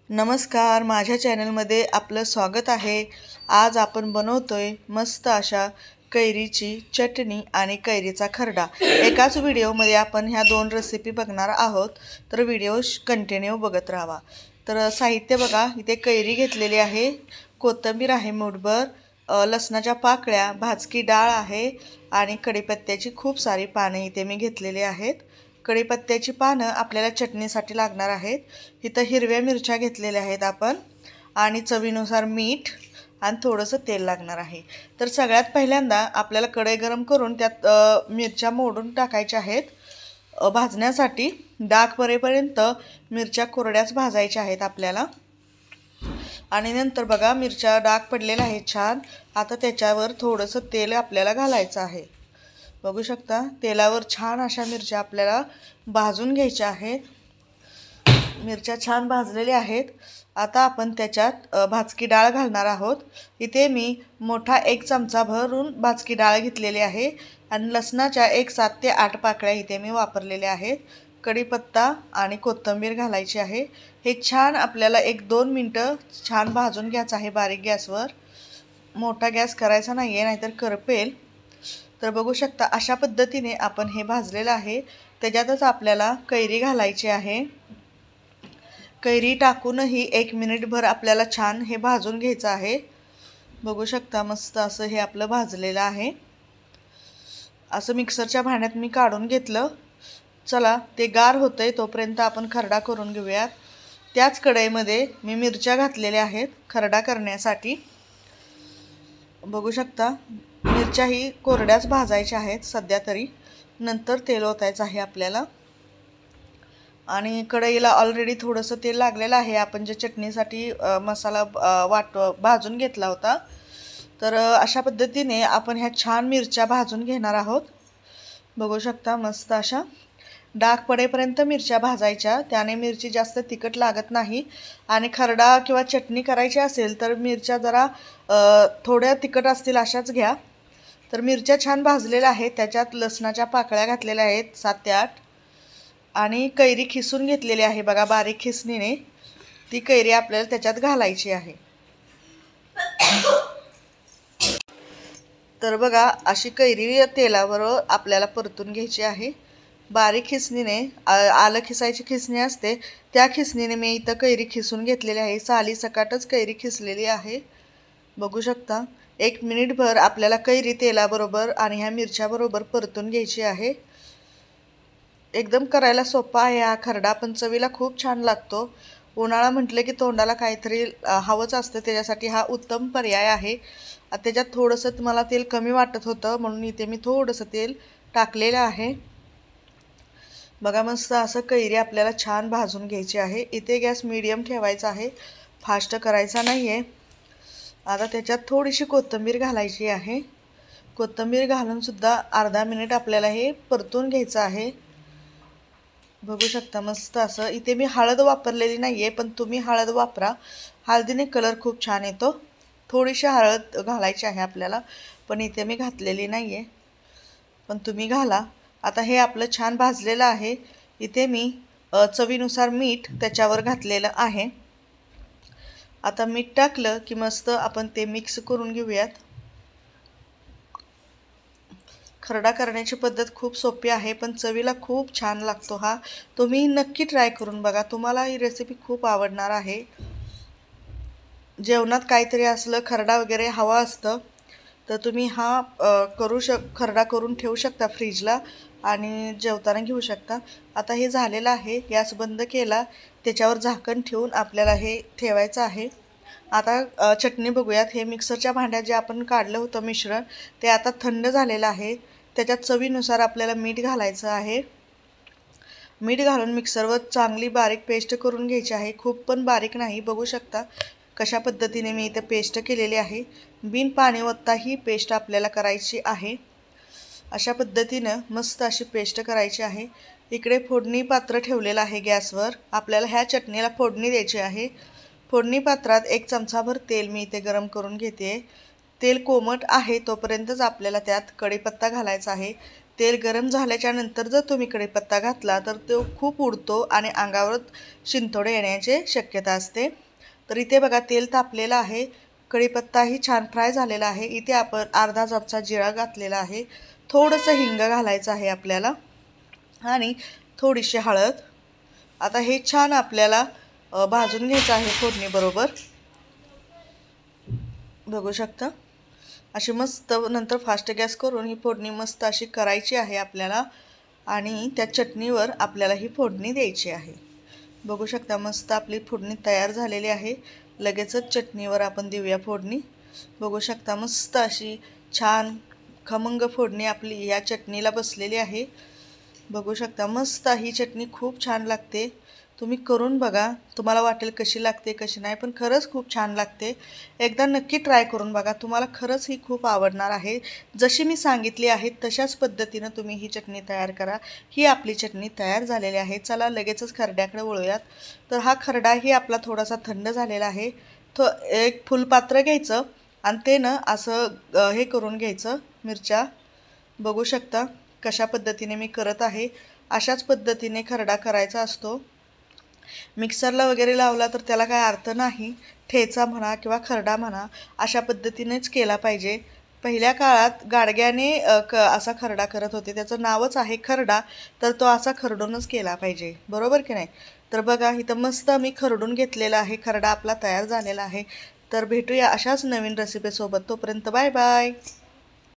नमस्कार, माझ्या चॅनलमध्ये आपलं स्वागत आहे। आज आपण बनवतोय मस्त अशा कैरीची चटणी आणि कैरीचा खरडा। एकाच व्हिडिओमध्ये आपण ह्या दोन रेसिपी बघणार आहोत, तर व्हिडिओ कंटिन्यू बघत राहा। तर साहित्य बघा, इथे कैरी घेतलेली आहे, कोथिंबीर आहे मूठभर, लसणाच्या पाकळ्या, भाजकी डाळ आहे आणि कढीपत्त्याची खूप सारी पाने इथे मी घेतलेली आहेत। कढीपत्त्याची पानं आपल्याला चटणीसाठी लागणार आहेत। इथं हिरव्या मिरच्या घेतलेल्या आहेत आपण आणि चवीनुसार मीठ आणि थोडंसं तेल लागणार आहे। तर सगळ्यात पहिल्यांदा आपल्याला कढई गरम करून त्यात मिरच्या मोडून टाकायच्या आहेत भाजण्यासाठी। डाग पडेपर्यंत मिरच्या कोरड्याच भाजायच्या आहेत आपल्याला। आणि नंतर बघा, मिरच्या डाग पडलेला आहे छान। आता त्याच्यावर थोडंसं तेल आपल्याला घालायचं आहे। बघू शकता, तेलावर छान अशा मिरच्या आपल्याला भाजून घ्यायच्या आहेत। मिरच्या छान भाजलेल्या आहेत। आता आपण त्याच्यात भाजकी डाळ घालणार आहोत। इथे मी मोठा 1 चमचा भरून भाजकी डाळ घेतलेली आहे आणि लसणाच्या 7 ते 8 पाकळ्या इथे मी वापरलेल्या आहेत। कढीपत्ता आणि कोथिंबीर घालायची आहे। हे छान आपल्याला 1-2 मिनिटं छान भाजून घ्यायचं आहे बारीक गॅसवर। मोठा गॅस करायचा नाहीये, नाहीतर करपेल। तर बघू शकता, अशा पद्धतीने आपण हे भाजलेलं आहे। त्याच्यातच आपल्याला कैरी घालायची आहे। कैरी टाकूनही 1 मिनिटभर आपल्याला छान हे भाजून घ्यायचं आहे। बघू शकता, मस्त असं हे आपलं भाजलेलं आहे। असं मिक्सरच्या भांड्यात मी काढून घेतलं। चला, ते गार होतंय तोपर्यंत आपण खरडा करून घेऊयात। त्याच कढईमध्ये मी मिरच्या घातलेल्या आहेत खरडा करण्यासाठी। बघू शकता, मिरच्या ही कोरड्याच भाजायच्या आहेत सध्या तरी, नंतर तेल ओतायचं आहे आपल्याला। आणि कढईला ऑलरेडी थोडंसं तेल लागलेलं आहे। आपण जे चटणीसाठी मसाला भाजून घेतला होता, तर अशा पद्धतीने आपण ह्या छान मिरच्या भाजून घेणार आहोत। बघू शकता, मस्त अशा डाग पडेपर्यंत मिरच्या भाजायच्या, त्याने मिरची जास्त तिखट लागत नाही। आणि खरडा किंवा चटणी करायची असेल तर मिरच्या जरा थोड्या तिखट असतील अशाच घ्या। तर मिरच्या छान भाजलेल्या आहेत। त्याच्यात लसणाच्या पाकळ्या घातलेल्या आहेत 7 ते 8 आणि कैरी खिसून घेतलेली आहे बघा बारीक खिसणीने। ती कैरी आपल्याला त्याच्यात घालायची आहे। तर बघा, अशी कैरी तेलावर आपल्याला परतून घ्यायची आहे बारीक खिसणीने। आलं खिसायची खिसणी असते, त्या खिसणीने मी इथं कैरी खिसून घेतलेली आहे। साली सकाटच कैरी खिसलेली आहे। बघू शकता, 1 मिनिटभर आपल्याला कैरी तेलाबरोबर आणि ह्या मिरच्याबरोबर परतून घ्यायची आहे। एकदम करायला सोपा आहे हा खरडा, पण चवीला खूप छान लागतो। उन्हाळा म्हटलं की तोंडाला काहीतरी हवंच असतं, त्याच्यासाठी हा उत्तम पर्याय आहे। त्याच्यात थोडंसं मला तेल कमी वाटत होतं, म्हणून इथे मी थोडंसं तेल टाकलेलं आहे। बघा, मस्त असं कैरी आपल्याला छान भाजून घ्यायची आहे। इथे गॅस मीडियम ठेवायचा आहे, फास्ट करायचा नाहीये। आता त्याच्यात थोडीशी कोथिंबीर घालायची आहे। कोथिंबीर घालून सुद्धा अर्धा मिनिट आपल्याला हे परतून घ्यायचं आहे। बघू शकता, मस्त असं। इथे मी हळद वापरलेली नाहीये, पण तुम्ही हळद वापरा, हळदीने कलर खूप छान येतो। थोडीशी हळद घालायची आहे आपल्याला, पण इथे मी घातलेली नाहीये, पण तुम्ही घाला। आता हे आपलं छान भाजलेलं आहे। इथे मी चवीनुसार मीठ त्याच्यावर घातलेलं आहे। आता मीठ टाकलं की मस्त आपण ते मिक्स करून घेऊयात। खरडा करण्याची पद्धत खूप सोपी आहे, पण चवीला खूप छान लागतो हा। तुम्ही नक्की ट्राय करून बघा, तुम्हाला ही रेसिपी खूप आवडणार आहे। जेवणात काहीतरी असलं, खरडा वगैरे हवा असतं, तर तुम्ही हा खरडा करून ठेवू शकता फ्रीजला आणि जेवताना घेऊ शकता। आता हे झालेलं आहे, गॅस बंद केला, त्याच्यावर झाकण ठेवून आपल्याला हे ठेवायचं आहे। आता चटणी बघूयात। हे मिक्सरच्या भांड्यात जे आपण काढलं होतं मिश्रण, ते आता थंड झालेलं आहे। त्याच्यात चवीनुसार आपल्याला मीठ घालायचं आहे। मीठ घालून मिक्सरवर चांगली बारीक पेस्ट करून घ्यायची आहे, खूप पण बारीक नाही। बघू शकता कशा पद्धतीने मी इथे पेस्ट केलेली आहे। बिन पाणी ओतता ही पेस्ट आपल्याला करायची आहे। अशा पद्धतीनं मस्त अशी पेस्ट करायची आहे। इकडे फोडणी पात्र ठेवलेलं आहे गॅसवर। आपल्याला ह्या चटणीला फोडणी द्यायची आहे। फोडणी पात्रात 1 चमचाभर तेल मी इथे गरम करून घेते। तेल कोमट आहे तोपर्यंतच आपल्याला त्यात कढीपत्ता घालायचा आहे। तेल गरम झाल्याच्या नंतर जर तुम्ही कढीपत्ता घातला तर तो खूप उडतो आणि अंगावर शिंतोडे येण्याची शक्यता असते। तर इथे बघा तेल तापलेलं आहे, कढीपत्ताही छान फ्राय झालेला आहे। इथे आपण अर्धा चमचा जिरा घातलेला आहे, थोडंसं हिंग घालायचं आहे आपल्याला आणि थोडीशी हळद। आता हे छान आपल्याला भाजून घ्यायचं आहे फोडणीबरोबर। बघू शकता अशी मस्त, नंतर फास्ट गॅस करून ही फोडणी मस्त अशी करायची आहे आपल्याला आणि त्या चटणीवर आपल्याला ही फोडणी द्यायची आहे। बघू शकता मस्त आपली फोडणी तयार झालेली आहे। लगेचच चटणीवर आपण देऊया फोडणी। बघू शकता मस्त अशी छान खमंग फोडणी आपली या चटणीला बसलेली आहे। बघू शकता मस्त ही चटणी खूप छान लागते, तुम्ही करून बघा, तुम्हाला वाटेल कशी लागते कशी नाही, पण खरंच खूप छान लागते। एकदा नक्की ट्राय करून बघा, तुम्हाला खरंच ही खूप आवडणार आहे। जशी मी सांगितली आहे तशाच पद्धतीने तुम्ही ही चटणी तयार करा। ही आपली चटणी तयार झालेली आहे। चला लगेचच खरड्याकडे वळूयात। तर हा खरडाही आपला थोडासा थंड झालेला आहे। एक फुलपात्र घ्यायचं आणि ते ना असं हे करून घ्यायचं मिरच्या। बघू शकता कशा पद्धतीने मी करत आहे, अशाच पद्धतीने खरडा करायचा असतो। मिक्सरला वगैरे लावला तर त्याला काय अर्थ नाही, ठेचा म्हणा किंवा खरडा म्हणा अशा पद्धतीनेच केला पाहिजे। पहिल्या काळात गाडग्याने असा खरडा करत होते, त्याचं नावच आहे खरडा, तर तो असा खरडूनच केला पाहिजे, बरोबर की नाही। तर बघा इथं मस्त मी खरडून घेतलेला आहे, खरडा आपला तयार झालेला आहे। तर भेटूया अशाच नवीन रेसिपीसोबत, तोपर्यंत बाय बाय।